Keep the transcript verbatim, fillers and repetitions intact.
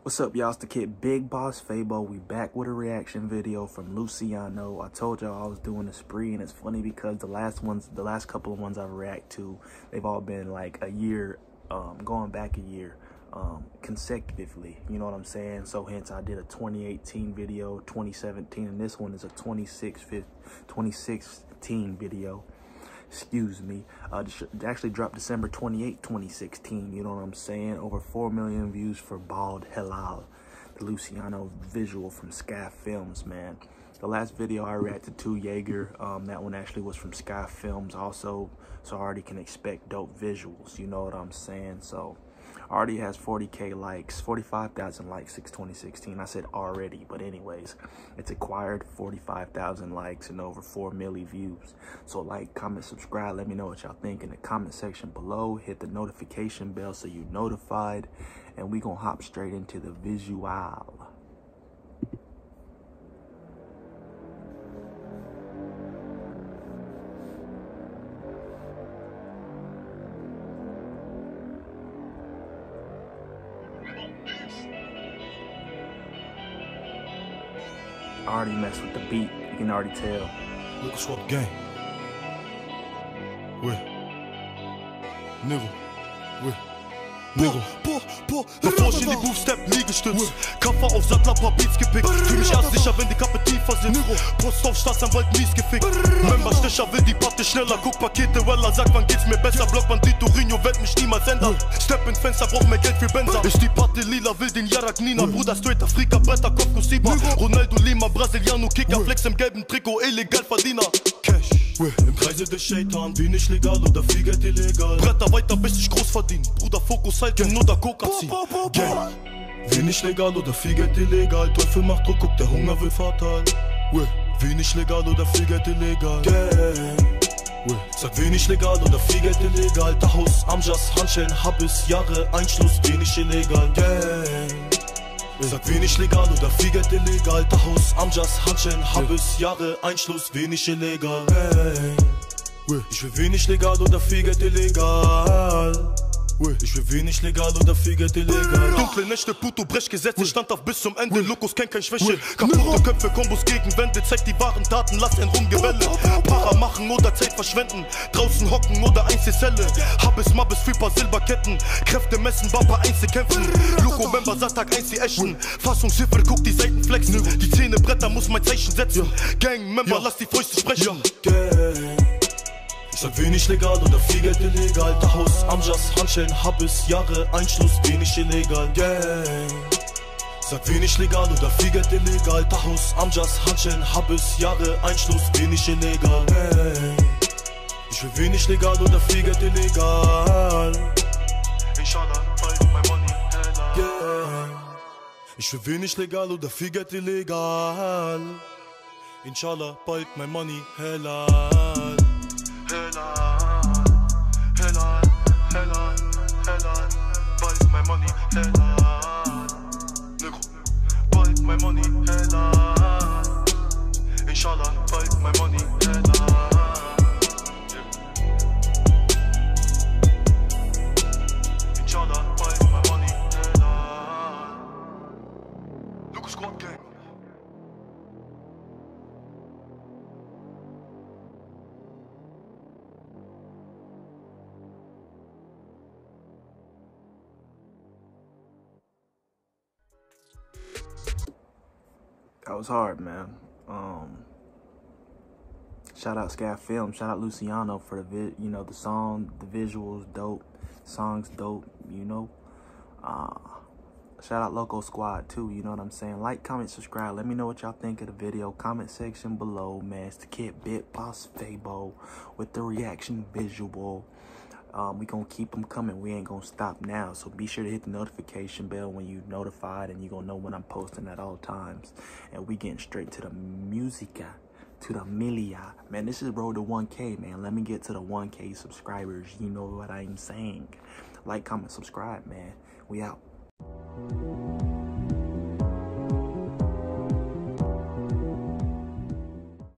What's up, y'all? It's the kid Big Boss Fabo. We back with a reaction video from Luciano. I told y'all I was doing a spree, and it's funny because the last ones, the last couple of ones I've react to, they've all been like a year, um, going back a year, um, consecutively. You know what I'm saying? So hence I did a twenty eighteen video, twenty seventeen, and this one is a twenty sixteen video. Excuse me. Uh, it actually dropped December twenty-eighth, twenty sixteen. You know what I'm saying? Over four million views for Bald Halal, the Luciano visual from Sky Films, man. The last video I reacted to, Jaeger, um, that one actually was from Sky Films also. So I already can expect dope visuals. You know what I'm saying? So already has forty K likes, forty-five thousand likes since twenty sixteen. I said already, but anyways, it's acquired forty-five thousand likes and over four million views. So like, comment, subscribe, let me know what y'all think in the comment section below. Hit the notification bell so you're notified, and we gonna hop straight into the visual. I already messed with the beat, you can already tell. Lucas Swap Gang. Ouais. Niveau. Ouais. Niveau. Bevor ich in die Booth step, Liegestütz. Kaffer auf Sattler, paar Beats gepickt. Fühl mich erst sicher, wenn die Kappe tiefer sind. Brust auf Staatsanwalt, mies gefickt. Member Stecher will die Patte schneller. Guck Pakete, Weller, sag wann geht's mir besser. Block Bandito, Rinho, wird mich niemals ändern. Step ins Fenster, brauch mehr Geld für Benzer. Ich die Patte lila, will den Jarak Nina. Bruder, straight Afrika, Bretter, Kopf, Nusiba. Ronaldo, Lima, Brasiliano, Kicker, Flex im gelben Trikot, illegal Verdiener. Cash. Im Kreise des Shaitan, wenig legal oder viel Geld illegal. Bretter weiter, bis ich groß verdiene. Bruder, Fokus halten oder Coca ziehen. Gang. Wenig legal oder viel Geld illegal. Teufel macht Druck, guck, der Hunger will fatal. Wenig legal oder viel Geld illegal. Gang. Sag wenig legal oder viel Geld illegal. Tachos, Amjas, Handschellen, Habis, Jahre, Einschluss, wenig illegal. Gang. Sag wenig legal oder viel Geld illegal. Tachos, Amjas, Handschellen, Habis, Jahre, Einschluss, wenig illegal. Hey. Ich will wenig legal oder viel Geld illegal. Ich will wenig legal oder viel Geld illegal. Dunkle Nächte, Puto, Brechgesetze, stand auf bis zum Ende. Lokos kennt kein Schwäche. Kaputte Köpfe, Kombos gegen Wände. Zeig die wahren Taten, lass ein Rumgebelle. Para machen oder Zeit verschwenden. Draußen hocken oder Einzelzelle. Habis, Mabis, für paar Silberketten. Kräfte messen, Bumper Einzelkämpfen. Loco, Member, Sattag, Einzel Eschen. Fassungshilfe, guck die Seiten flexen. Die Zähne, Bretter, muss mein Zeichen setzen. Gang, Member, lass die Fäuste sprechen. Sag wenig legal oder viel Geld illegal. Tachos, Amjas, Handschellen, Habis, Jahre, Einschluss, wenig illegal. Gang. Sag wenig legal oder viel Geld illegal. Tachos, Amjas, Handschellen, Habis, Jahre, Einschluss, wenig illegal. Gang. Ich will wenig legal oder viel Geld illegal. Inshallah, bald my money hella. Gang. Ich will wenig legal oder viel Geld illegal. Inshallah, bald my money halal. Halal, halal, halal, halal, bald my money halal. Negro, bald my money halal. Inshallah, bald my money halal. Inshallah, bald my money halal. Lucas Swap Gang. That was hard, man. Um, shout out Sky Film, shout out Luciano for the vi you know the song, the visuals dope, songs dope, you know. Uh, shout out Loco Squad too, you know what I'm saying. Like, comment, subscribe. Let me know what y'all think of the video. Comment section below, man. It's the kid Big Boss Fabo with the reaction visual. Um, we gonna keep them coming. We ain't gonna stop now. So be sure to hit the notification bell when you notified, and you gonna know when I'm posting at all times. And we getting straight to the musica, to the milia. Man, this is road to one K, man. Let me get to the one K subscribers. You know what I'm saying. Like, comment, subscribe, man. We out.